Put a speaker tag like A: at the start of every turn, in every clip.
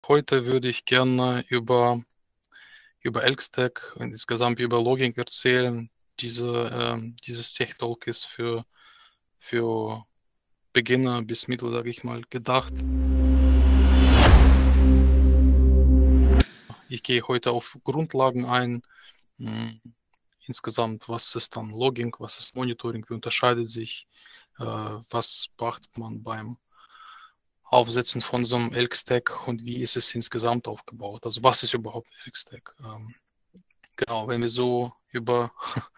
A: Heute würde ich gerne über Elk-Stack und insgesamt über Logging erzählen. Dieses Tech-Talk ist für Beginner bis Mittel, sage ich mal, gedacht. Ich gehe heute auf Grundlagen ein. Insgesamt, was ist dann Logging, was ist Monitoring, wie unterscheidet sich, was beachtet man beim Aufsetzen von so einem Elk-Stack und wie ist es insgesamt aufgebaut? Also was ist überhaupt Elk-Stack? Genau, wenn wir so über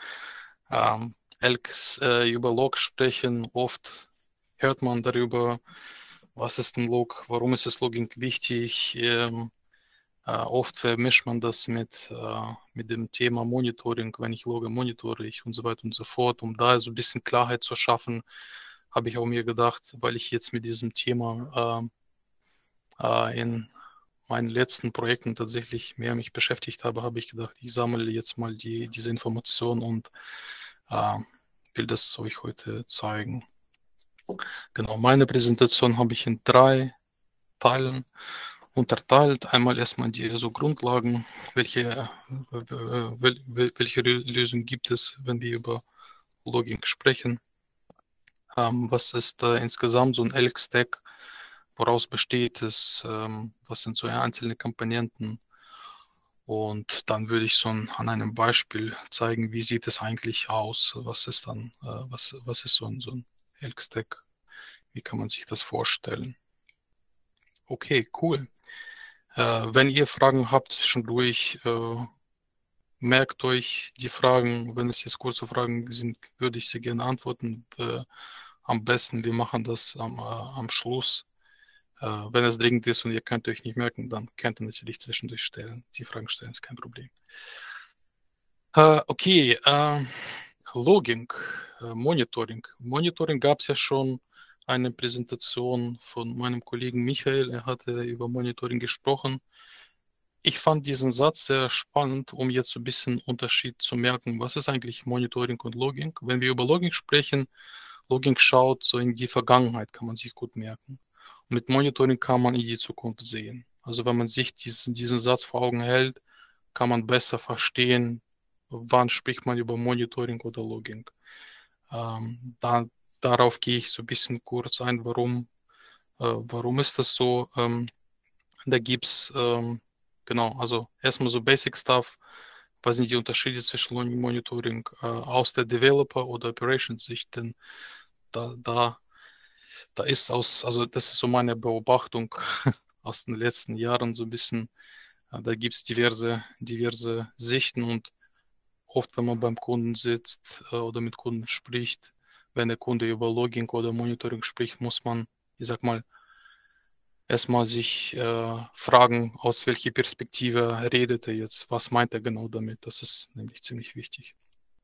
A: Elks, über Log sprechen, oft hört man darüber, was ist ein Log, warum ist das Logging wichtig. Oft vermischt man das mit dem Thema Monitoring. Wenn ich logge, monitore ich und so weiter und so fort. Um da so ein bisschen Klarheit zu schaffen, habe ich auch mir gedacht, weil ich jetzt mit diesem Thema in meinen letzten Projekten tatsächlich mehr mich beschäftigt habe, habe ich gedacht, ich sammle jetzt mal diese Informationen und will das euch heute zeigen. Genau, meine Präsentation habe ich in 3 Teilen unterteilt. Einmal erstmal die Grundlagen, welche Lösung gibt es, wenn wir über Logging sprechen. Was ist insgesamt so ein Elk-Stack, woraus besteht es, was sind so einzelne Komponenten. Und dann würde ich so an einem Beispiel zeigen, wie sieht es eigentlich aus, was ist dann, was ist so ein Elk-Stack, wie kann man sich das vorstellen. Okay, cool. Wenn ihr Fragen habt zwischendurch, merkt euch die Fragen. Wenn es jetzt kurze Fragen sind, würde ich sie gerne antworten. Am besten, wir machen das am Schluss. Wenn es dringend ist und ihr könnt euch nicht merken, dann könnt ihr natürlich zwischendurch die Fragen stellen, ist kein Problem. Okay, Logging, Monitoring. Monitoring gab es ja schon eine Präsentation von meinem Kollegen Michael. Er hatte über Monitoring gesprochen. Ich fand diesen Satz sehr spannend, um jetzt so ein bisschen Unterschied zu merken. Was ist eigentlich Monitoring und Logging? Wenn wir über Logging sprechen, Logging schaut so in die Vergangenheit, kann man sich gut merken. Und mit Monitoring kann man in die Zukunft sehen. Also wenn man sich diesen Satz vor Augen hält, kann man besser verstehen, wann spricht man über Monitoring oder Logging. Darauf gehe ich so ein bisschen kurz ein, warum ist das so? Da gibt es, genau, also erstmal so Basic Stuff. Was sind die Unterschiede zwischen Monitoring aus der Developer- oder Operations-Sicht? Denn da ist also das ist so meine Beobachtung aus den letzten Jahren so ein bisschen, da gibt es diverse Sichten und oft, wenn man beim Kunden sitzt oder mit Kunden spricht, wenn der Kunde über Logging oder Monitoring spricht, muss man, ich sag mal, erstmal sich fragen, aus welcher Perspektive redet er jetzt, was meint er genau damit. Das ist nämlich ziemlich wichtig.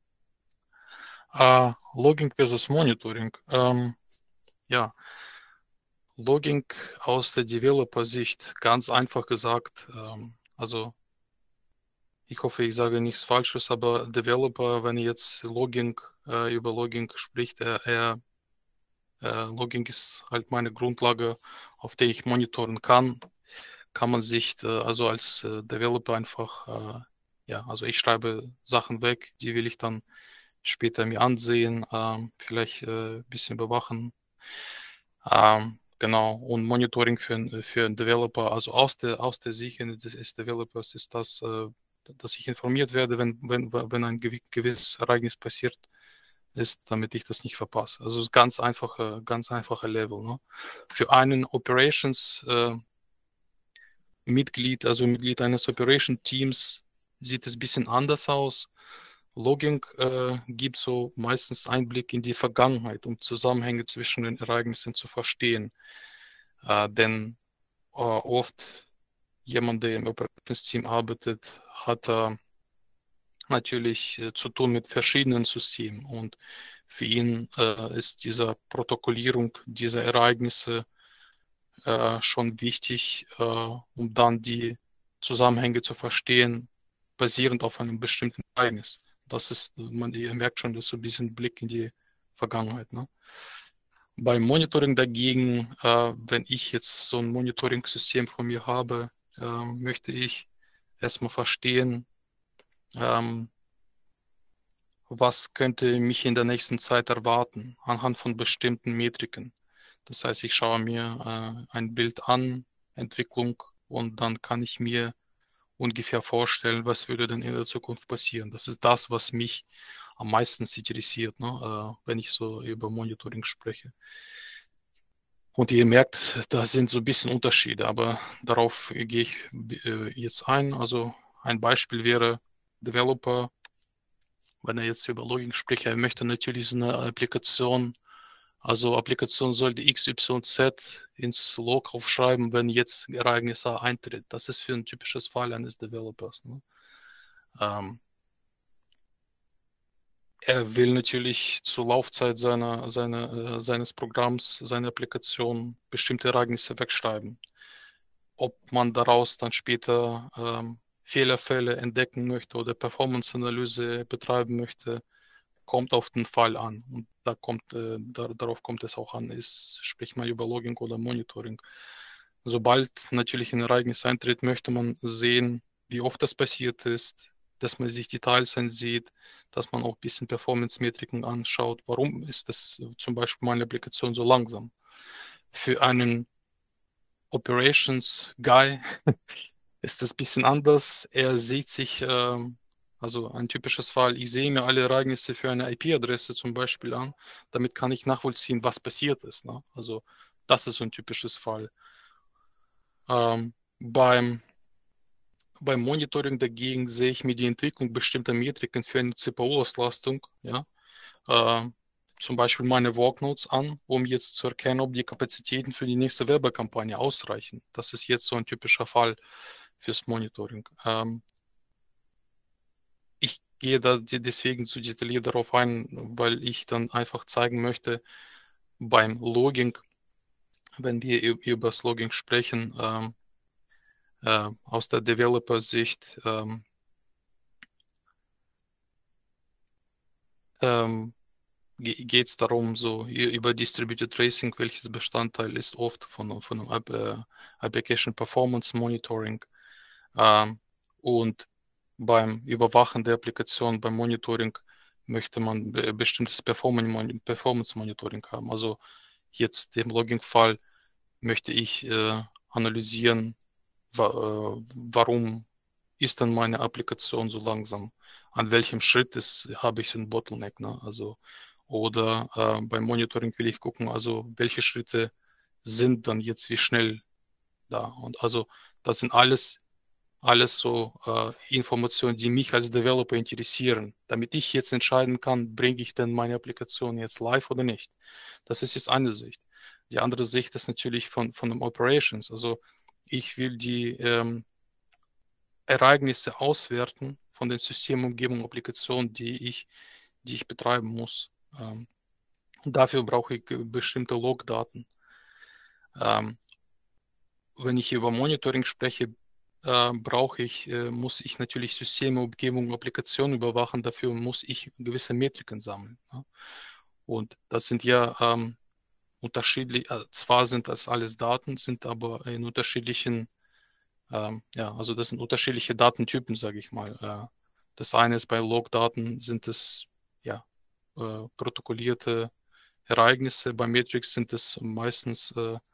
A: Logging versus Monitoring. Ja, Logging aus der Developer-Sicht, ganz einfach gesagt, also ich hoffe, ich sage nichts Falsches, aber Developer, wenn jetzt über Logging spricht, Logging ist halt meine Grundlage, auf der ich monitoren kann man sich also als Developer einfach, ja, also ich schreibe Sachen weg, die will ich dann später mir ansehen, vielleicht ein bisschen überwachen. Genau, und Monitoring für einen Developer, also aus der Sicht des Developers ist das, dass ich informiert werde, wenn ein gewisses Ereignis passiert ist, damit ich das nicht verpasse. Also es ist ganz einfache Level. Ne? Für einen Operations Mitglied eines Operation Teams sieht es ein bisschen anders aus. Logging gibt so meistens Einblick in die Vergangenheit, um Zusammenhänge zwischen den Ereignissen zu verstehen. Denn oft jemand, der im Operationsteam arbeitet, hat natürlich zu tun mit verschiedenen Systemen. Und für ihn ist diese Protokollierung dieser Ereignisse schon wichtig, um dann die Zusammenhänge zu verstehen, basierend auf einem bestimmten Ereignis. Das ist, ihr merkt schon, das ist so ein bisschen Blick in die Vergangenheit. Ne? Beim Monitoring dagegen, wenn ich jetzt so ein Monitoring-System von mir habe, möchte ich erstmal verstehen, was könnte mich in der nächsten Zeit erwarten, anhand von bestimmten Metriken. Das heißt, ich schaue mir ein Bild an, Entwicklung, und dann kann ich mir ungefähr vorstellen, was würde denn in der Zukunft passieren. Das ist das, was mich am meisten interessiert, ne, wenn ich so über Monitoring spreche. Und ihr merkt, da sind so ein bisschen Unterschiede, aber darauf gehe ich jetzt ein. Also ein Beispiel wäre Developer, wenn er jetzt über Logging spricht, er möchte natürlich so eine Applikation, also Applikation sollte XYZ ins Log aufschreiben, wenn jetzt Ereignis A eintritt. Das ist für ein typisches Fall eines Developers. Ne? Er will natürlich zur Laufzeit seines Programms, seiner Applikation bestimmte Ereignisse wegschreiben. Ob man daraus dann später Fehlerfälle entdecken möchte oder Performance-Analyse betreiben möchte, kommt auf den Fall an. Und darauf kommt es auch an, sprich mal über Logging oder Monitoring. Sobald natürlich ein Ereignis eintritt, möchte man sehen, wie oft das passiert ist, dass man sich Details ansieht, dass man auch ein bisschen Performance-Metriken anschaut. Warum ist das zum Beispiel meine Applikation so langsam? Für einen Operations Guy ist das ein bisschen anders. Er sieht sich, also ein typisches Fall, ich sehe mir alle Ereignisse für eine IP-Adresse zum Beispiel an. Damit kann ich nachvollziehen, was passiert ist. Ne? Also das ist so ein typisches Fall. Ähm, beim, beim Monitoring dagegen sehe ich mir die Entwicklung bestimmter Metriken für eine CPU-Auslastung, ja, zum Beispiel meine Worknotes an, um jetzt zu erkennen, ob die Kapazitäten für die nächste Werbekampagne ausreichen. Das ist jetzt so ein typischer Fall fürs Monitoring. Ich gehe da deswegen zu detailliert darauf ein, weil ich dann einfach zeigen möchte, beim Logging, wenn wir über das Logging sprechen, aus der Developer-Sicht, geht es darum, so über Distributed Tracing, welches Bestandteil ist oft von einem Application Performance Monitoring. Und beim Überwachen der Applikation, beim Monitoring, möchte man bestimmtes Performance Monitoring haben. Also jetzt im Logging-Fall möchte ich analysieren, warum ist dann meine Applikation so langsam? An welchem Schritt habe ich so einen Bottleneck? Ne? Also, oder beim Monitoring will ich gucken, also welche Schritte sind dann jetzt wie schnell da. Und also das sind alles so Informationen, die mich als Developer interessieren, damit ich jetzt entscheiden kann, bringe ich denn meine Applikation jetzt live oder nicht. Das ist jetzt eine Sicht. Die andere Sicht ist natürlich von den Operations. Also ich will die Ereignisse auswerten von den Systemumgebungen, Applikationen, die ich betreiben muss. Dafür brauche ich bestimmte Logdaten. Wenn ich über Monitoring spreche, muss ich natürlich Systeme, Umgebung, Applikationen überwachen. Dafür muss ich gewisse Metriken sammeln. Ja? Und das sind ja unterschiedlich, zwar sind das alles Daten, sind aber in unterschiedlichen, ja, also das sind unterschiedliche Datentypen, sage ich mal. Das eine ist bei Logdaten sind es ja protokollierte Ereignisse, bei Metrics sind es meistens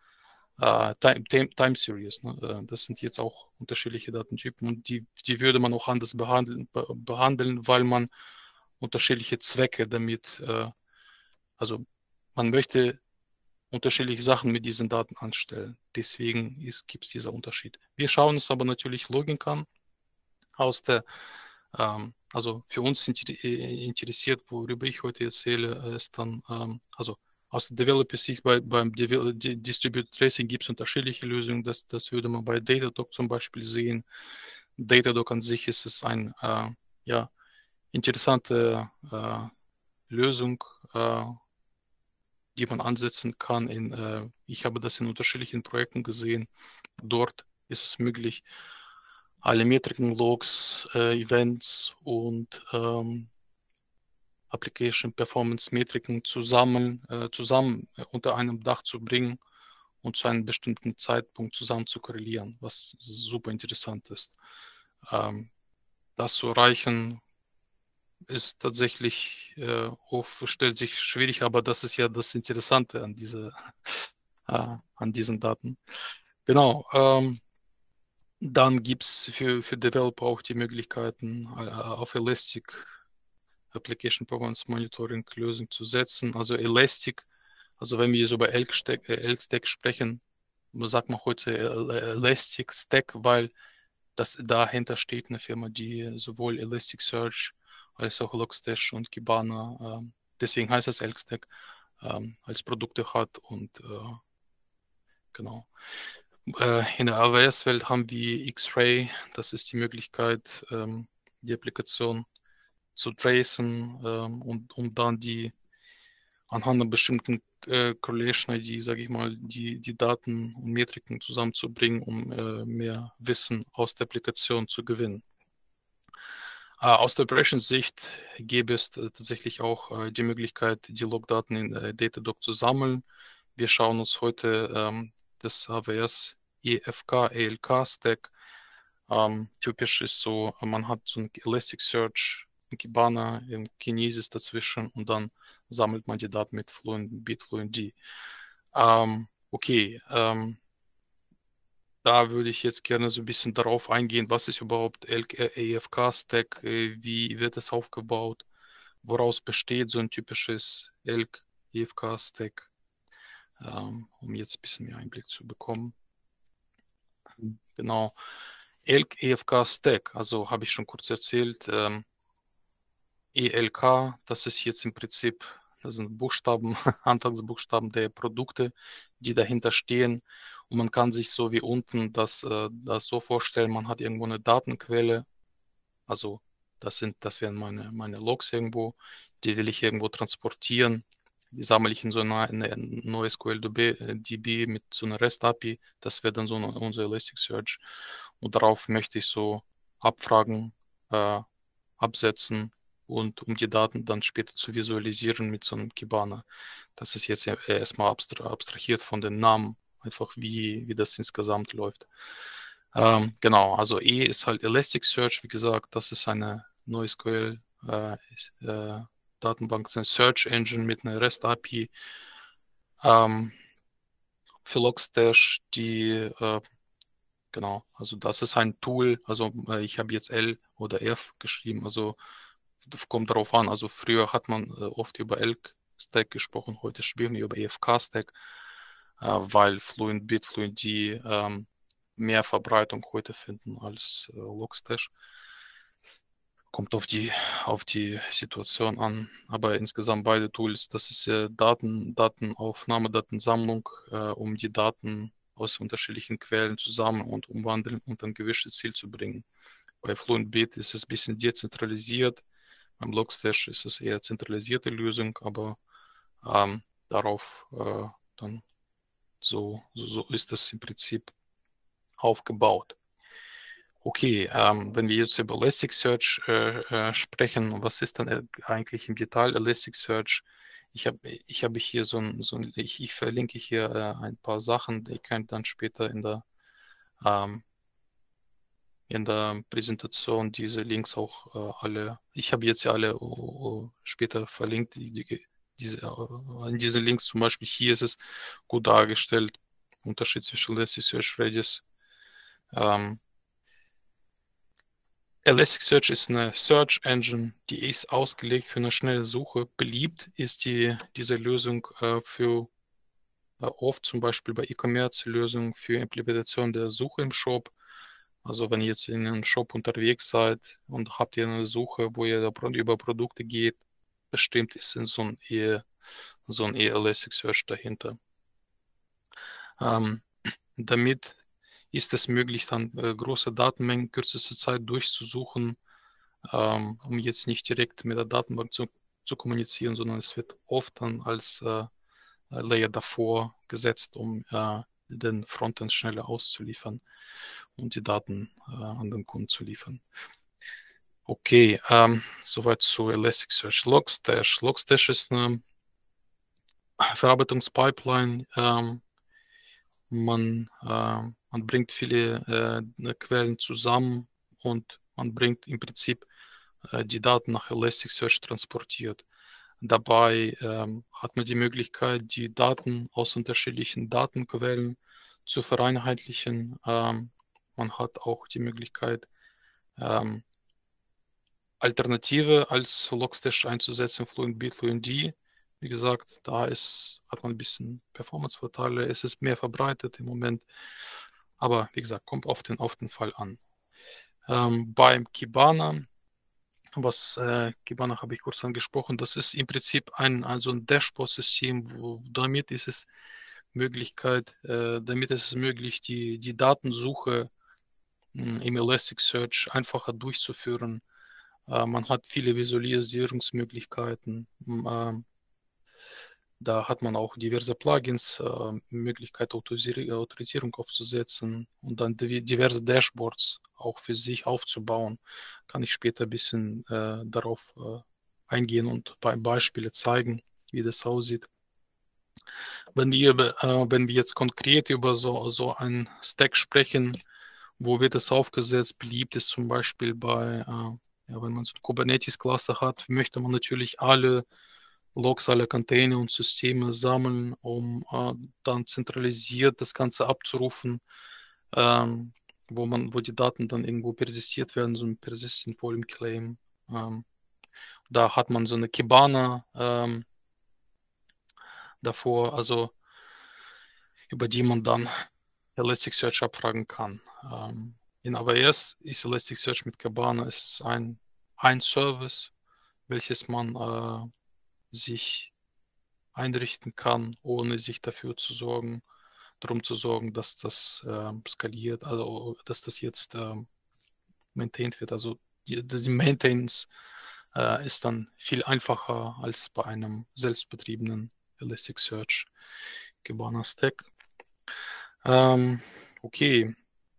A: Time Series. Ne? Das sind jetzt auch unterschiedliche Datentypen und die würde man auch anders behandeln, weil man unterschiedliche Zwecke damit, also man möchte unterschiedliche Sachen mit diesen Daten anstellen. Deswegen gibt es dieser Unterschied. Wir schauen uns aber natürlich Logging an aus der, also für uns interessiert, worüber ich heute erzähle, ist dann, also aus der Developer-Sicht beim Distributed Tracing gibt es unterschiedliche Lösungen. Das würde man bei Datadog zum Beispiel sehen. Datadog an sich ist es eine ja, interessante Lösung, die man ansetzen kann. Ich habe das in unterschiedlichen Projekten gesehen. Dort ist es möglich, alle Metriken, Logs, Events und Application Performance Metriken zusammen unter einem Dach zu bringen und zu einem bestimmten Zeitpunkt zusammen zu korrelieren, was super interessant ist. Das zu erreichen ist tatsächlich oft stellt sich schwierig, aber das ist ja das Interessante an an diesen Daten. Genau. Dann gibt es für Developer auch die Möglichkeiten, auf Elastic Application Performance Monitoring Lösung zu setzen. Also Elastic, also wenn wir jetzt über Elk-Stack sprechen, sagt man heute Elastic Stack, weil dahinter steht eine Firma, die sowohl Elasticsearch als auch Logstash und Kibana, deswegen heißt es Elk-Stack, als Produkte hat und genau. In der AWS-Welt haben wir X-Ray, das ist die Möglichkeit, die Applikation zu tracen und um dann die anhand einer bestimmten Correlation ID, sage ich mal, die Daten und Metriken zusammenzubringen, um mehr Wissen aus der Applikation zu gewinnen. Aus der Operations-Sicht gäbe es tatsächlich auch die Möglichkeit, die Logdaten in Datadog zu sammeln. Wir schauen uns heute das AWS EFK, ELK-Stack. Typisch ist so, man hat so ein Elasticsearch, ein Kibana, ein Kinesis dazwischen und dann sammelt man die Daten mit Fluentd, Fluentd. Okay, da würde ich jetzt gerne so ein bisschen darauf eingehen, was ist überhaupt EFK-Stack, wie wird es aufgebaut, woraus besteht so ein typisches EFK-Stack, um jetzt ein bisschen mehr Einblick zu bekommen. Genau. ELK EFK Stack, also habe ich schon kurz erzählt, ELK, das ist jetzt im Prinzip, das sind Buchstaben, Anfangsbuchstaben der Produkte, die dahinter stehen. Und man kann sich so wie unten das so vorstellen, man hat irgendwo eine Datenquelle, also das wären meine Logs irgendwo, die will ich irgendwo transportieren. Die sammle ich in so eine NoSQL-DB mit so einer REST-API. Das wäre dann so unser Elasticsearch. Und darauf möchte ich so Abfragen absetzen und um die Daten dann später zu visualisieren mit so einem Kibana. Das ist jetzt erstmal abstrahiert von den Namen, einfach wie das insgesamt läuft. Genau, also E ist halt Elasticsearch, wie gesagt, das ist eine NoSQL Datenbank, ist eine Search Engine mit einer REST API. Für Logstash, genau, also das ist ein Tool, also ich habe jetzt L oder F geschrieben, also das kommt darauf an, also früher hat man oft über Elk-Stack gesprochen, heute sprechen wir über EFK-Stack, weil Fluentd, Fluentd mehr Verbreitung heute finden als Logstash. Kommt auf die Situation an. Aber insgesamt beide Tools, das ist Datenaufnahme, Datensammlung, um die Daten aus unterschiedlichen Quellen zu sammeln und umwandeln und ein gewischtes Ziel zu bringen. Bei Fluentd ist es ein bisschen dezentralisiert. Beim Logstash ist es eher zentralisierte Lösung, aber darauf dann so ist das im Prinzip aufgebaut. Okay, wenn wir jetzt über Elasticsearch sprechen, was ist dann eigentlich im Detail Elasticsearch? Ich habe hier ich verlinke hier ein paar Sachen, die könnt dann später in der Präsentation diese Links auch alle, ich habe jetzt ja alle später verlinkt, in diesen Links zum Beispiel hier ist es gut dargestellt, Unterschied zwischen Elasticsearch, Redis. Elasticsearch ist eine Search Engine, die ist ausgelegt für eine schnelle Suche. Beliebt ist diese Lösung für oft zum Beispiel bei E-Commerce-Lösungen für Implementation der Suche im Shop. Also wenn ihr jetzt in einem Shop unterwegs seid und habt ihr eine Suche, wo ihr über Produkte geht, bestimmt ist so ein Elasticsearch dahinter. Damit ist es möglich, dann große Datenmengen kürzeste Zeit durchzusuchen, um jetzt nicht direkt mit der Datenbank zu kommunizieren, sondern es wird oft dann als Layer davor gesetzt, um den Frontend schneller auszuliefern und die Daten an den Kunden zu liefern. Okay, soweit zu Elasticsearch. Logstash. Logstash ist eine Verarbeitungspipeline, Man bringt viele Quellen zusammen und man bringt im Prinzip die Daten nach Elasticsearch transportiert. Dabei hat man die Möglichkeit, die Daten aus unterschiedlichen Datenquellen zu vereinheitlichen. Man hat auch die Möglichkeit, Alternative als Logstash einzusetzen, FluentB, FluentD. Wie gesagt, hat man ein bisschen Performance-Vorteile. Es ist mehr verbreitet im Moment. Aber wie gesagt, kommt auf den Fall an. Beim Kibana, Kibana habe ich kurz angesprochen, das ist im Prinzip also ein Dashboard-System, damit ist es möglich, die Datensuche im Elasticsearch einfacher durchzuführen. Man hat viele Visualisierungsmöglichkeiten. Da hat man auch diverse Plugins, Möglichkeit Autorisierung aufzusetzen und dann diverse Dashboards auch für sich aufzubauen. Kann ich später ein bisschen darauf eingehen und Beispiele zeigen, wie das aussieht. Wenn wir jetzt konkret über so einen Stack sprechen, wo wird es aufgesetzt, beliebt ist zum Beispiel wenn man so ein Kubernetes-Cluster hat, möchte man natürlich alle Logs, alle Container und Systeme sammeln, um dann zentralisiert das Ganze abzurufen, wo die Daten dann irgendwo persistiert werden, so ein Persistent Volume Claim. Da hat man so eine Kibana davor, also über die man dann Elasticsearch abfragen kann. In AWS ist Elasticsearch mit Kibana ein Service, welches man sich einrichten kann, ohne sich darum zu sorgen, dass das skaliert, also dass das jetzt maintained wird. Also die Maintenance ist dann viel einfacher als bei einem selbstbetriebenen Elasticsearch Kibana Stack. Okay.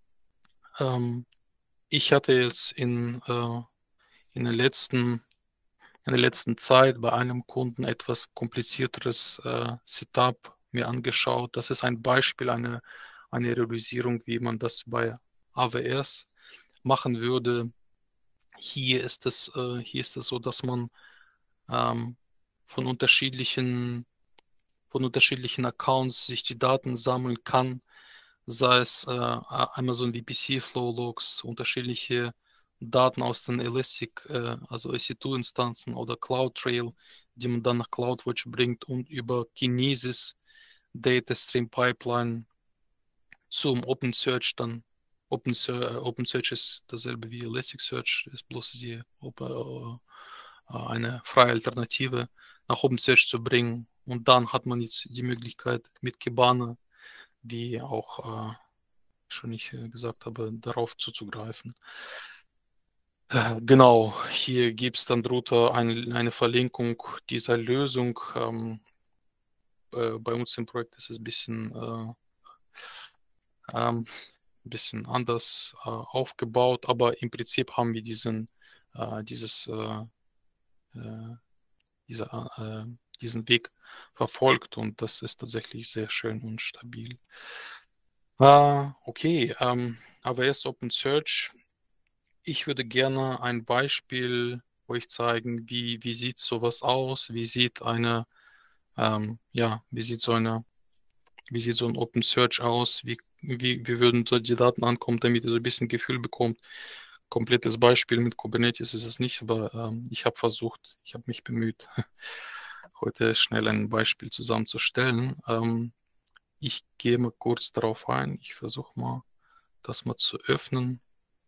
A: Ich hatte jetzt in der letzten Zeit bei einem Kunden etwas komplizierteres Setup mir angeschaut. Das ist ein Beispiel, eine Realisierung, wie man das bei AWS machen würde. Hier ist es so, dass man ähm, von unterschiedlichen Accounts sich die Daten sammeln kann, sei es Amazon VPC Flow Logs, unterschiedliche Daten aus den also EC2-Instanzen oder CloudTrail, die man dann nach CloudWatch bringt und über Kinesis Data Stream Pipeline zum OpenSearch dann. OpenSearch ist dasselbe wie Elasticsearch, ist bloß eine freie Alternative nach OpenSearch zu bringen. Und dann hat man jetzt die Möglichkeit mit Kibana, wie auch schon ich gesagt habe, darauf zuzugreifen. Genau, hier gibt es dann drunter eine Verlinkung dieser Lösung. Bei uns im Projekt ist es ein bisschen anders aufgebaut, aber im Prinzip haben wir diesen Weg verfolgt und das ist tatsächlich sehr schön und stabil. Okay, AWS OpenSearch. Ich würde gerne ein Beispiel euch zeigen, wie sieht sowas aus, wie sieht so ein Open Search aus, wie würden so die Daten ankommen, damit ihr so ein bisschen Gefühl bekommt. Komplettes Beispiel mit Kubernetes ist es nicht, aber ich habe mich bemüht, heute schnell ein Beispiel zusammenzustellen. Ich gehe mal kurz darauf ein. Ich versuche mal, das mal zu öffnen.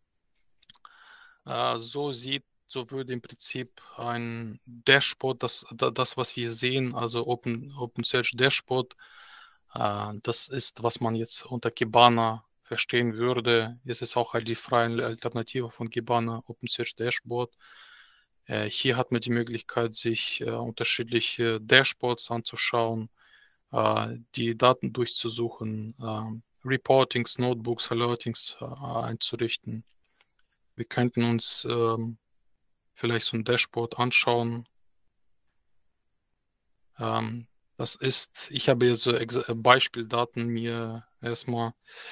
A: So würde im Prinzip ein Dashboard, das was wir sehen, also OpenSearch Dashboard, das ist, was man jetzt unter Kibana verstehen würde. Es ist auch halt die freie Alternative von Kibana, OpenSearch Dashboard. Hier hat man die Möglichkeit, sich unterschiedliche Dashboards anzuschauen, die Daten durchzusuchen, Reportings, Notebooks, Alertings einzurichten. Wir könnten uns vielleicht so ein Dashboard anschauen. Das ist, ich habe jetzt so Beispieldaten mir erstmal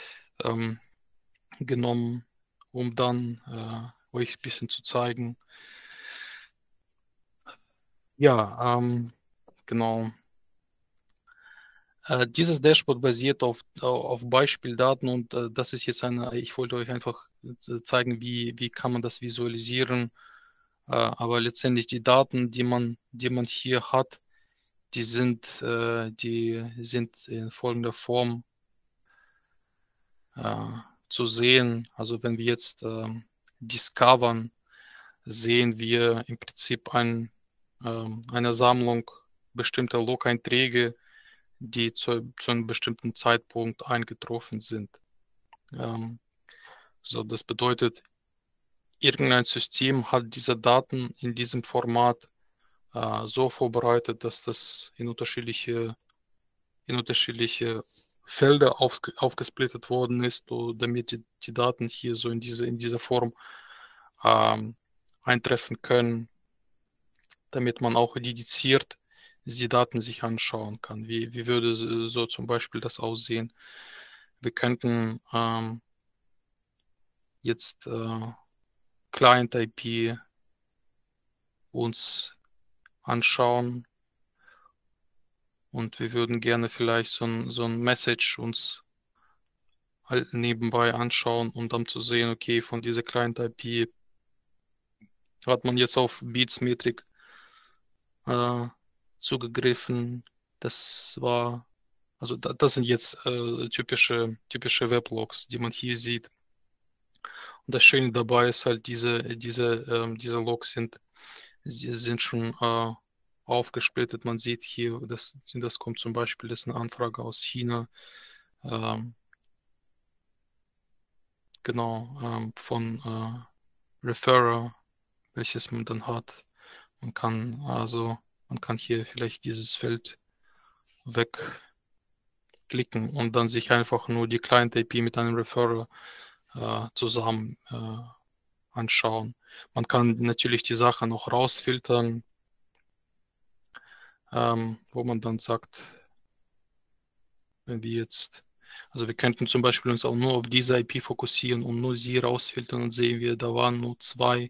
A: genommen, um dann euch ein bisschen zu zeigen. Ja, genau. Dieses Dashboard basiert auf Beispieldaten und das ist jetzt ich wollte euch einfach zeigen, wie kann man das visualisieren. Aber letztendlich die Daten, die man hier hat, die sind in folgender Form zu sehen. Also wenn wir jetzt discovern, sehen wir im Prinzip eine Sammlung bestimmter Log-Einträge, die zu einem bestimmten Zeitpunkt eingetroffen sind. So, das bedeutet, irgendein System hat diese Daten in diesem Format so vorbereitet, dass das in unterschiedliche Felder aufgesplittet worden ist, so, damit die Daten hier so in dieser Form eintreffen können, damit man auch dediziert die Daten sich anschauen kann. Wie würde so zum Beispiel das aussehen? Wir könnten jetzt Client-IP uns anschauen und wir würden gerne vielleicht so ein Message uns halt nebenbei anschauen, um dann zu sehen, okay, von dieser Client-IP hat man jetzt auf Beats-Metrik zugegriffen. Das war, also das sind jetzt typische Weblogs, die man hier sieht. Und das Schöne dabei ist halt, diese Logs sind schon aufgesplittet. Man sieht hier, das kommt zum Beispiel, das ist eine Anfrage aus China. Genau, von Referrer, welches man dann hat. Man kann hier vielleicht dieses Feld wegklicken und dann sich einfach nur die Client-IP mit einem Referrer zusammen anschauen. Man kann natürlich die Sache noch rausfiltern, wo man dann sagt, wenn wir jetzt, also wir könnten zum Beispiel uns auch nur auf diese IP fokussieren und nur sie rausfiltern und sehen wir, da waren nur zwei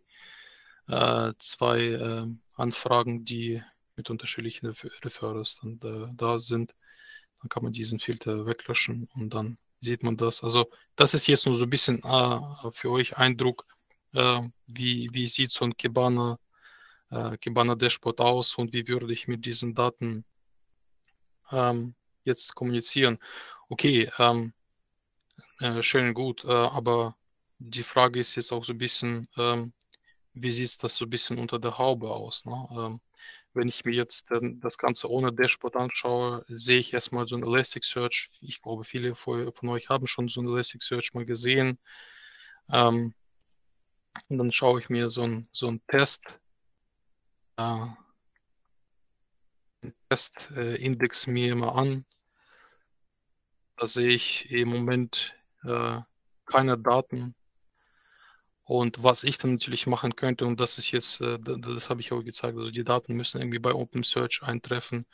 A: Anfragen, die mit unterschiedlichen Referrals dann da sind. Dann kann man diesen Filter weglöschen und dann sieht man das. Also das ist jetzt nur so ein bisschen für euch Eindruck, wie sieht so ein Kibana Dashboard aus und wie würde ich mit diesen Daten jetzt kommunizieren. Okay, schön und gut, aber die Frage ist jetzt auch so ein bisschen, wie sieht das so ein bisschen unter der Haube aus? Ne? Wenn ich mir jetzt das Ganze ohne Dashboard anschaue, sehe ich erstmal so ein Elasticsearch. Ich glaube, viele von euch haben schon so ein Elasticsearch mal gesehen. Und dann schaue ich mir so ein Testindex mir immer an. Da sehe ich im Moment keine Daten. Und was ich dann natürlich machen könnte, und das ist jetzt, das habe ich auch gezeigt, also die Daten müssen irgendwie bei OpenSearch eintreffen.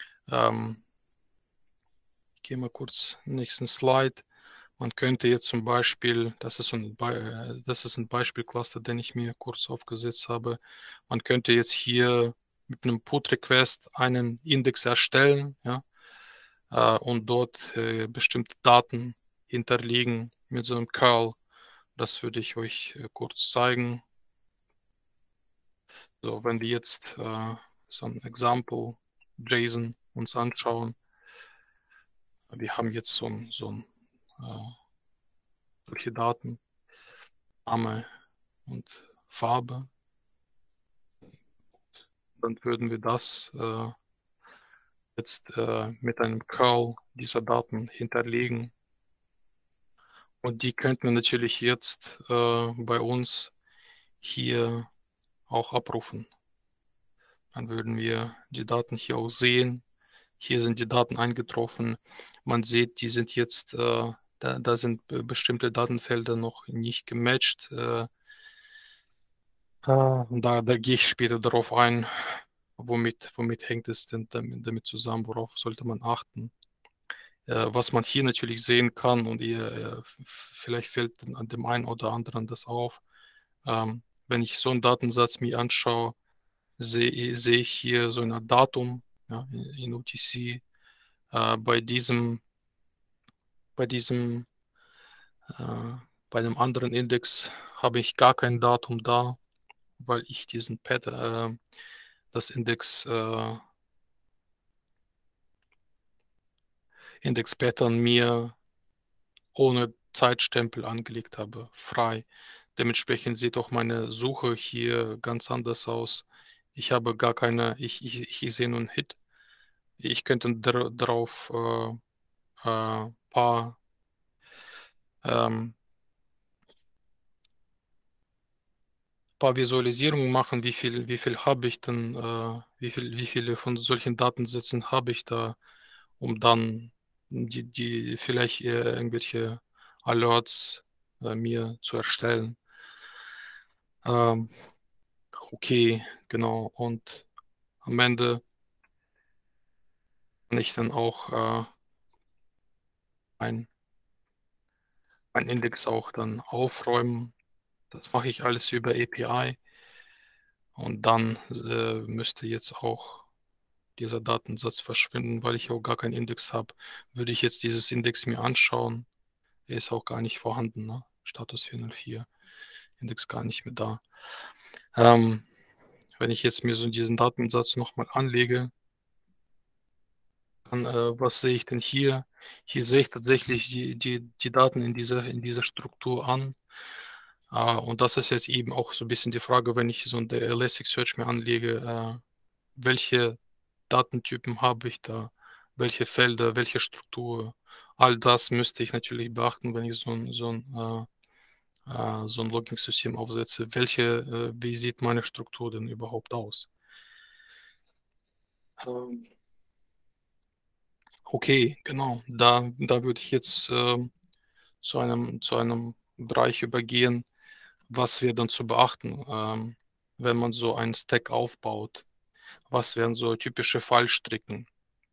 A: Ich gehe mal kurz nächsten Slide. Man könnte jetzt zum Beispiel, das ist ein Beispielcluster, den ich mir kurz aufgesetzt habe. Man könnte jetzt hier mit einem Put-Request einen Index erstellen, ja, und dort bestimmte Daten hinterlegen mit so einem Curl. Das würde ich euch kurz zeigen. So, wenn wir jetzt so ein Example JSON uns anschauen, wir haben jetzt solche Daten, Name und Farbe. Dann würden wir das jetzt mit einem Curl dieser Daten hinterlegen. Und die könnten wir natürlich jetzt bei uns hier auch abrufen. Dann würden wir die Daten hier auch sehen. Hier sind die Daten eingetroffen. Man sieht, die sind jetzt, da sind bestimmte Datenfelder noch nicht gematcht. Und da gehe ich später darauf ein. womit hängt es denn damit zusammen, worauf sollte man achten? Was man hier natürlich sehen kann und vielleicht fällt an dem einen oder anderen das auf, wenn ich so einen Datensatz mir anschaue, sehe ich hier so ein Datum, ja, in UTC. Bei bei diesem, äh, bei einem anderen Index habe ich gar kein Datum da, weil ich das Index Pattern mir ohne Zeitstempel angelegt habe, frei. Dementsprechend sieht auch meine Suche hier ganz anders aus. Ich habe gar keine, ich sehe nur einen Hit. Ich könnte darauf paar, ähm, paar Visualisierungen machen, wie viel habe ich denn, wie viele von solchen Datensätzen habe ich da, um dann die vielleicht irgendwelche Alerts mir zu erstellen. Ähm, okay, genau. Und am Ende kann ich dann auch mein, mein Index auch dann aufräumen. Das mache ich alles über API. Und dann müsste jetzt auch dieser Datensatz verschwinden, weil ich auch gar keinen Index habe. Würde ich jetzt dieses Index mir anschauen, der ist auch gar nicht vorhanden, ne? Status 404, Index gar nicht mehr da. Ähm, Wenn ich jetzt mir so diesen Datensatz nochmal anlege, dann was sehe ich denn hier? Hier sehe ich tatsächlich die Daten in dieser Struktur an. Und das ist jetzt eben auch so ein bisschen die Frage, wenn ich so ein Elasticsearch mir anlege, welche Datentypen habe ich da, welche Felder, welche Struktur. All das müsste ich natürlich beachten, wenn ich so ein Logging-System aufsetze. Wie sieht meine Struktur denn überhaupt aus? Ähm, okay, genau. Da würde ich jetzt zu einem Bereich übergehen, was wäre dann zu beachten, wenn man so einen Stack aufbaut. Was wären so typische Fallstricken?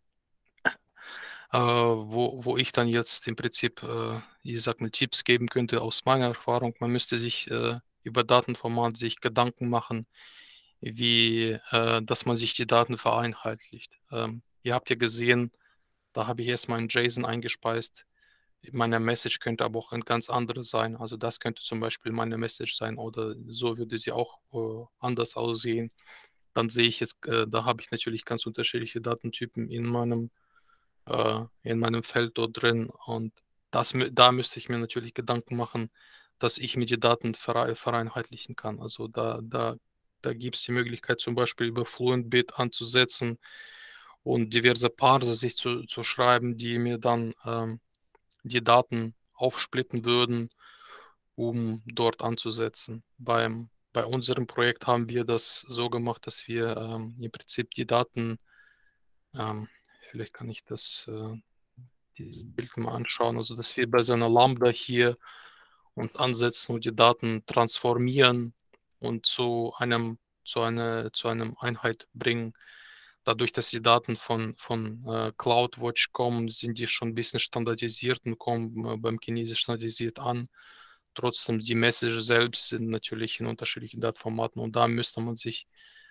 A: Wo ich dann jetzt im Prinzip, ich sag mal, Tipps geben könnte aus meiner Erfahrung. Man müsste sich über Datenformat sich Gedanken machen, dass man sich die Daten vereinheitlicht. Ihr habt ja gesehen, da habe ich erstmal ein JSON eingespeist. Meine Message könnte aber auch ein ganz anderes sein. Also das könnte zum Beispiel meine Message sein oder so würde sie auch anders aussehen. Dann sehe ich jetzt, da habe ich natürlich ganz unterschiedliche Datentypen in meinem Feld dort drin. Und da müsste ich mir natürlich Gedanken machen, dass ich mir die Daten vereinheitlichen kann. Also da gibt es die Möglichkeit, zum Beispiel über Fluentbit anzusetzen und diverse Parser sich zu schreiben, die mir dann die Daten aufsplitten würden, um dort anzusetzen. Bei unserem Projekt haben wir das so gemacht, dass wir im Prinzip die Daten, ähm, vielleicht kann ich dieses Bild mal anschauen, also dass wir bei so einer Lambda hier und ansetzen und die Daten transformieren und zu einem Einheit bringen. Dadurch, dass die Daten von CloudWatch kommen, sind die schon ein bisschen standardisiert und kommen beim Chinesisch standardisiert an. Trotzdem, die Message selbst sind natürlich in unterschiedlichen Datenformaten und da müsste man sich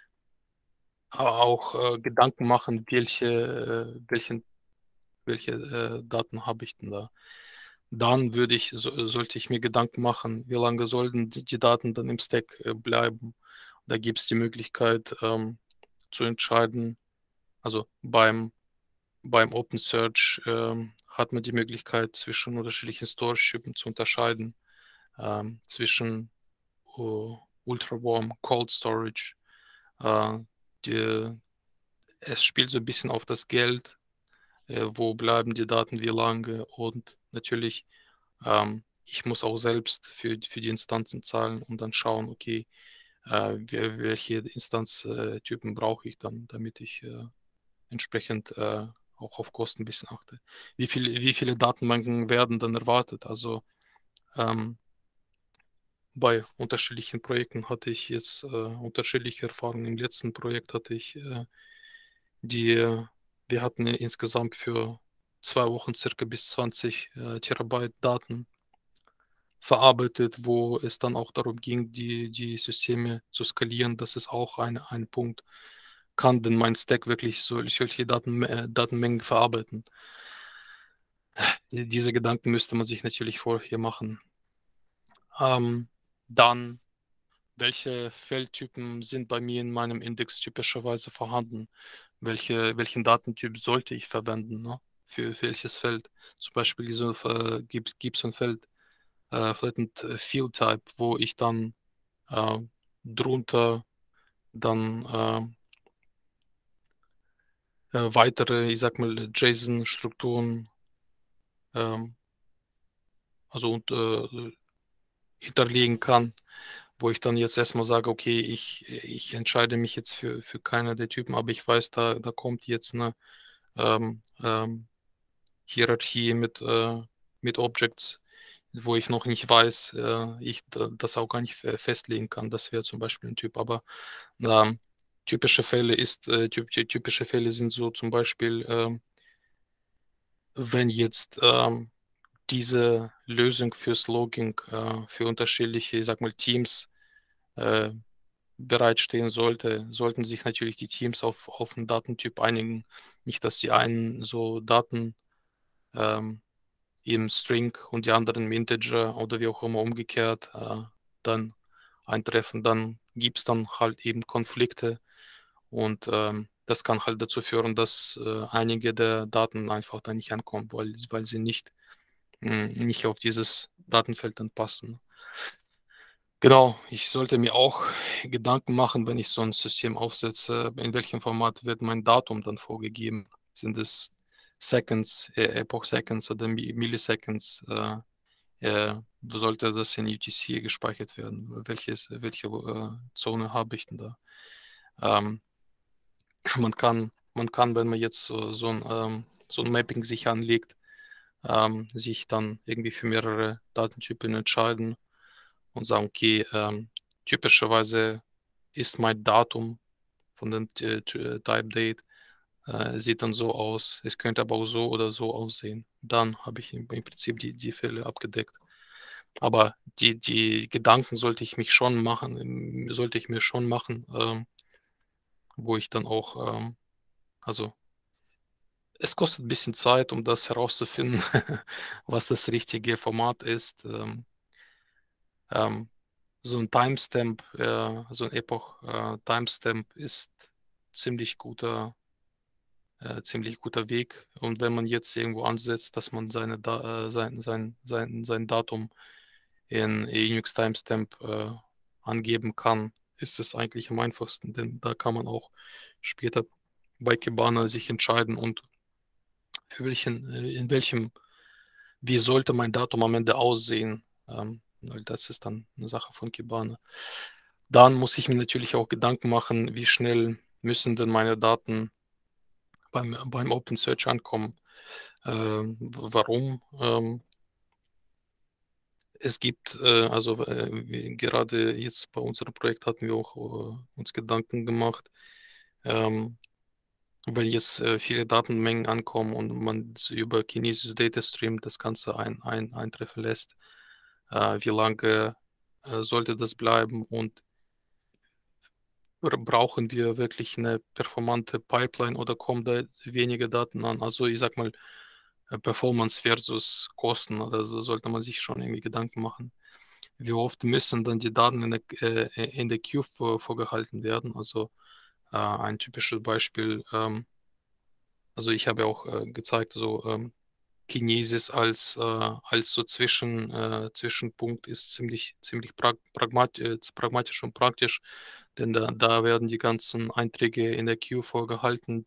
A: auch Gedanken machen, welche Daten habe ich denn da. Dann sollte ich mir Gedanken machen, wie lange sollten die Daten dann im Stack bleiben. Da gibt es die Möglichkeit zu entscheiden, also beim OpenSearch hat man die Möglichkeit, zwischen unterschiedlichen Storage-Typen zu unterscheiden, zwischen Ultra-Warm, Cold Storage. Äh, die, Es spielt so ein bisschen auf das Geld, wo bleiben die Daten wie lange und natürlich, ich muss auch selbst für die Instanzen zahlen und dann schauen, okay, welche Instanztypen brauche ich dann, damit ich entsprechend auch auf Kosten ein bisschen achte. Wie viele Datenbanken werden dann erwartet? Also ähm, bei unterschiedlichen Projekten hatte ich jetzt unterschiedliche Erfahrungen. Im letzten Projekt hatte ich die, wir hatten ja insgesamt für 2 Wochen circa bis 20 Terabyte Daten verarbeitet, wo es dann auch darum ging, die Systeme zu skalieren. Das ist auch ein Punkt. Kann denn mein Stack wirklich solche Datenmengen verarbeiten? Diese Gedanken müsste man sich natürlich vorher machen. Dann, welche Feldtypen sind bei mir in meinem Index typischerweise vorhanden? Welchen Datentyp sollte ich verwenden, ne? Für welches Feld? Zum Beispiel so gibt es ein Feld, vielleicht ein Field Type, wo ich dann äh, drunter dann weitere, ich sag mal, JSON-Strukturen, ähm, also hinterlegen kann, wo ich dann jetzt erstmal sage, okay, ich entscheide mich jetzt für keiner der Typen, aber ich weiß, da kommt jetzt eine ähm, ähm, Hierarchie mit Objects, wo ich noch nicht weiß, das auch gar nicht festlegen kann. Das wäre zum Beispiel ein Typ. Aber ähm, typische Fälle sind so zum Beispiel, wenn jetzt diese Lösung fürs Logging für unterschiedliche, ich sag mal, Teams äh, bereitstehen sollten sich natürlich die Teams auf einen Datentyp einigen. Nicht, dass die einen so Daten ähm, im String und die anderen im Integer oder wie auch immer umgekehrt dann eintreffen. Dann gibt es dann halt eben Konflikte und das kann halt dazu führen, dass einige der Daten einfach da nicht ankommen, weil sie nicht auf dieses Datenfeld dann passen. Genau, ich sollte mir auch Gedanken machen, wenn ich so ein System aufsetze, in welchem Format wird mein Datum dann vorgegeben? Sind es Seconds, Epoch Seconds oder Milliseconds? Sollte das in UTC gespeichert werden? Welche Zone habe ich denn da? Ähm, man kann, wenn man jetzt so ein Mapping sich anlegt, sich dann irgendwie für mehrere Datentypen entscheiden und sagen, okay, typischerweise ist mein Datum von dem Type Date, sieht dann so aus. Es könnte aber auch so oder so aussehen. Dann habe ich im Prinzip die Fälle abgedeckt. Aber die Gedanken sollte ich mir schon machen, wo ich dann auch, also es kostet ein bisschen Zeit, um das herauszufinden, was das richtige Format ist. Ähm, so ein Timestamp, so ein Epoch Timestamp ist ziemlich guter, ziemlich guter Weg. Und wenn man jetzt irgendwo ansetzt, dass man sein Datum in Unix Timestamp angeben kann, ist es eigentlich am einfachsten, denn da kann man auch später bei Kibana sich entscheiden und in welchem, wie sollte mein Datum am Ende aussehen. Weil das ist dann eine Sache von Kibana. Dann muss ich mir natürlich auch Gedanken machen, wie schnell müssen denn meine Daten beim Open Search ankommen. Warum? Es gibt, also gerade jetzt bei unserem Projekt hatten wir auch uns Gedanken gemacht, ähm, weil jetzt viele Datenmengen ankommen und man so über Kinesis Data Stream das Ganze eintreffen lässt. Wie lange sollte das bleiben und brauchen wir wirklich eine performante Pipeline oder kommen da weniger Daten an? Also ich sag mal, Performance versus Kosten, oder so sollte man sich schon irgendwie Gedanken machen. Wie oft müssen dann die Daten in der Queue vorgehalten werden? Also ein typisches Beispiel, also ich habe ja auch gezeigt, so Kinesis als so Zwischenpunkt ist ziemlich pragmatisch und praktisch, denn da werden die ganzen Einträge in der Queue vorgehalten,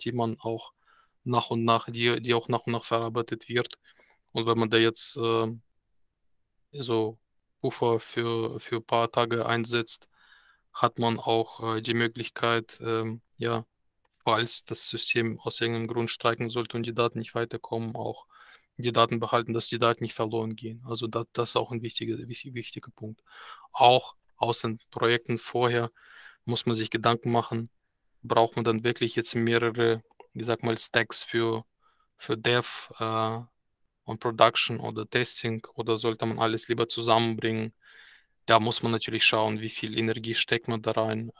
A: die auch nach und nach verarbeitet wird. Und wenn man da jetzt so Puffer für ein paar Tage einsetzt, hat man auch die Möglichkeit, falls das System aus irgendeinem Grund streiken sollte und die Daten nicht weiterkommen, auch die Daten behalten, dass die Daten nicht verloren gehen. Also das ist auch ein wichtiger Punkt. Auch aus den Projekten vorher muss man sich Gedanken machen, braucht man dann wirklich jetzt mehrere, ich sag mal, Stacks für Dev und Production oder Testing, oder sollte man alles lieber zusammenbringen? Da muss man natürlich schauen, wie viel Energie steckt man da rein.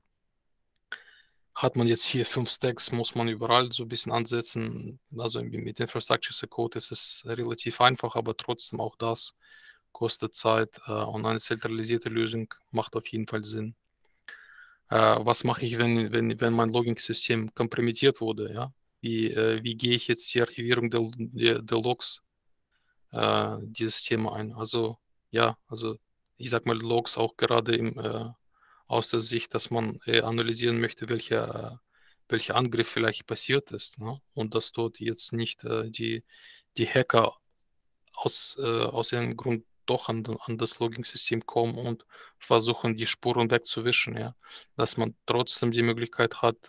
A: Hat man jetzt 4, 5 Stacks, muss man überall so ein bisschen ansetzen. Also mit Infrastructure as a Code ist es relativ einfach, aber trotzdem auch das kostet Zeit, und eine zentralisierte Lösung macht auf jeden Fall Sinn. Was mache ich, wenn mein Logging-System kompromittiert wurde? Ja? Wie gehe ich jetzt die Archivierung der Logs dieses Thema ein? Also ja, also ich sag mal Logs auch gerade aus der Sicht, dass man analysieren möchte, welcher Angriff vielleicht passiert ist, ne? Und dass dort jetzt nicht die Hacker aus irgendeinem Grund doch an das Logging-System kommen und versuchen, die Spuren wegzuwischen, ja. Dass man trotzdem die Möglichkeit hat,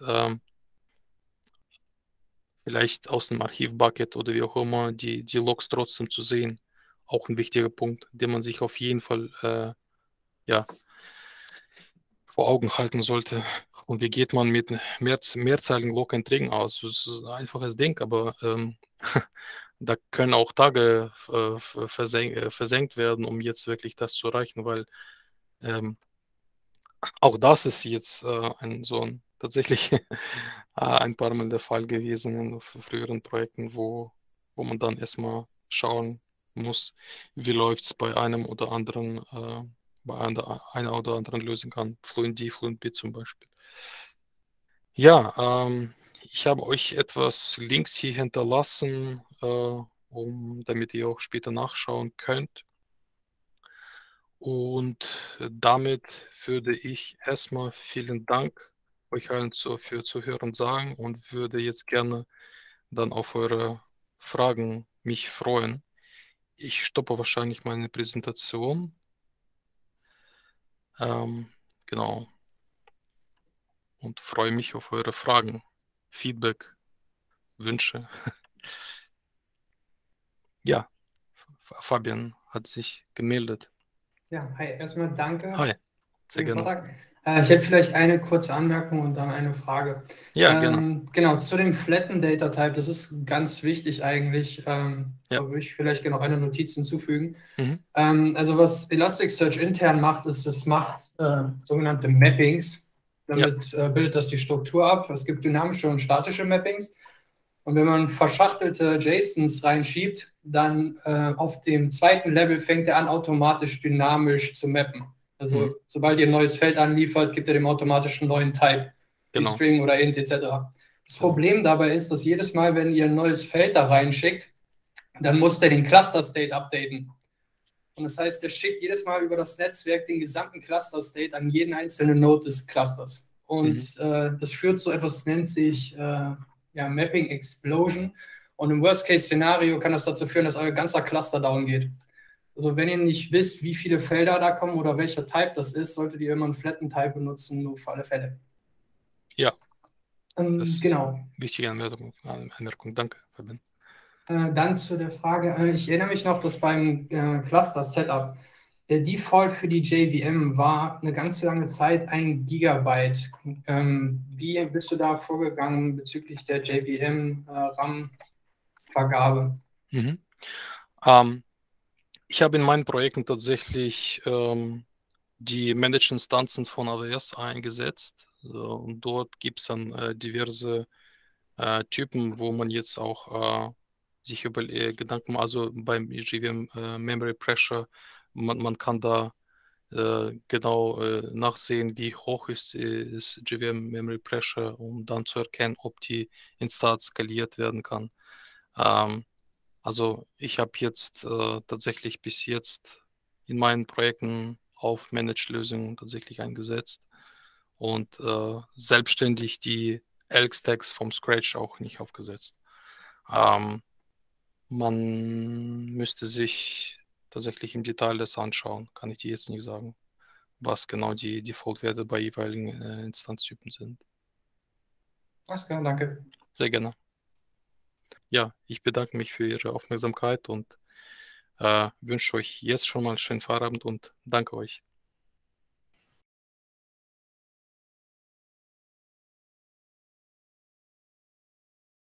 A: vielleicht aus dem Archivbucket oder wie auch immer die Logs trotzdem zu sehen. Auch ein wichtiger Punkt, den man sich auf jeden Fall ja, vor Augen halten sollte. Und wie geht man mit mehrzeiligen Log-Einträgen aus? Das ist ein einfaches Ding, aber da können auch Tage versenkt werden, um jetzt wirklich das zu erreichen, weil ähm, auch das ist jetzt tatsächlich ein paar Mal der Fall gewesen in früheren Projekten, wo man dann erstmal schauen muss, wie läuft es bei einem oder anderen, bei einer oder anderen Lösung an, Fluentd, Fluentd zum Beispiel. Ja, ich habe euch etwas Links hier hinterlassen, damit ihr auch später nachschauen könnt. Und damit würde ich erstmal vielen Dank euch allen für Zuhören sagen und würde jetzt gerne dann auf eure Fragen mich freuen. Ich stoppe wahrscheinlich meine Präsentation. Ähm, genau. Und freue mich auf eure Fragen, Feedback, Wünsche. Ja, Fabian hat sich gemeldet.
B: Ja, hi, erstmal danke
A: Hi,
B: für
A: sehr
B: den
A: gerne.
B: Vortrag. Ich hätte vielleicht eine kurze Anmerkung und dann eine Frage.
A: Ja, gerne.
B: Genau, zu dem Flatten Data Type, das ist ganz wichtig eigentlich.
A: Ja.
B: Da würde ich vielleicht noch eine Notiz hinzufügen.
A: Mhm.
B: Also was Elasticsearch intern macht, ist, es macht sogenannte Mappings.
A: Ja.
B: Damit bildet das die Struktur ab. Es gibt dynamische und statische Mappings. Und wenn man verschachtelte JSONs reinschiebt, dann auf dem zweiten Level fängt er an, automatisch dynamisch zu mappen.
A: Mhm.
B: Also sobald ihr ein neues Feld anliefert, gibt er dem automatisch einen neuen Type, wie
A: Genau.
B: String oder Int etc. Das
A: Genau.
B: Problem dabei ist, dass jedes Mal, wenn ihr ein neues Feld da reinschickt, dann muss der den Cluster State updaten. Und das heißt, er schickt jedes Mal über das Netzwerk den gesamten Cluster State an jeden einzelnen Node des Clusters. Und
A: Mhm.
B: das führt zu etwas, das nennt sich ja, Mapping Explosion. Und im Worst-Case-Szenario kann das dazu führen, dass euer ganzer Cluster down geht. Also wenn ihr nicht wisst, wie viele Felder da kommen oder welcher Type das ist, solltet ihr immer einen flatten Type benutzen, nur für alle Fälle.
A: Ja, das ist eine
B: Genau.
A: wichtige Anmerkung. Danke, Fabian.
B: Dann zu der Frage, ich erinnere mich noch, dass beim Cluster-Setup der Default für die JVM war eine ganz lange Zeit 1 GB. Wie bist du da vorgegangen bezüglich der JVM-RAM-Vergabe?
A: Mhm. Ähm, Ich habe in meinen Projekten tatsächlich die Managed Instanzen von AWS eingesetzt. So, und dort gibt es dann diverse Typen, wo man jetzt auch sich über Gedanken, also beim JVM Memory Pressure, man kann da genau nachsehen, wie hoch ist JVM Memory Pressure, um dann zu erkennen, ob die Instanz skaliert werden kann. Ähm, Also ich habe jetzt tatsächlich bis jetzt in meinen Projekten auf Managed-Lösungen tatsächlich eingesetzt und selbstständig die Elk-Stacks vom Scratch auch nicht aufgesetzt. Ähm, Man müsste sich tatsächlich im Detail das anschauen, kann ich dir jetzt nicht sagen, was genau die Default-Werte bei jeweiligen Instanztypen sind.
B: Alles klar, danke.
A: Sehr gerne. Ja, ich bedanke mich für Ihre Aufmerksamkeit und wünsche euch jetzt schon mal einen schönen Feierabend und danke euch.